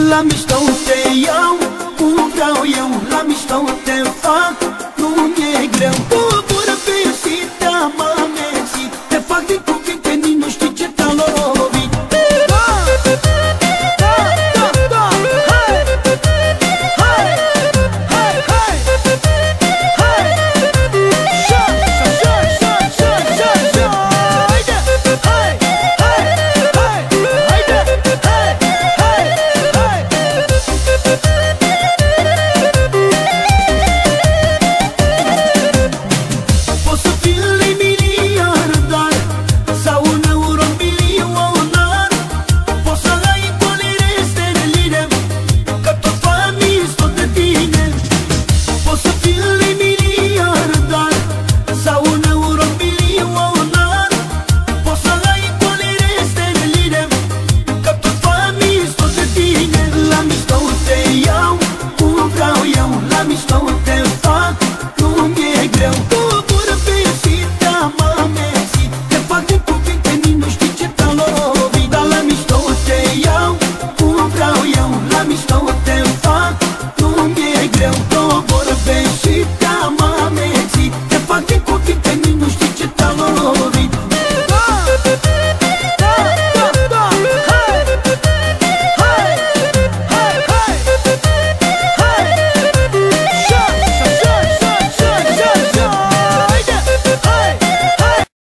La mișto te iau, cum vreau eu, la mișto te fac, nu mi-e greu. Coboră pe și te-am